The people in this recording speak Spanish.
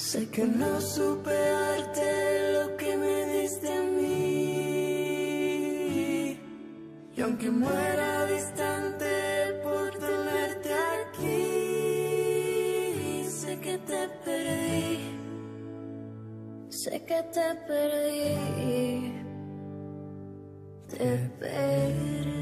Sé que no supe darte lo que me diste a mí. Y aunque muera distante por tenerte aquí, sé que te perdí. Sé que te perdí. Te perdí.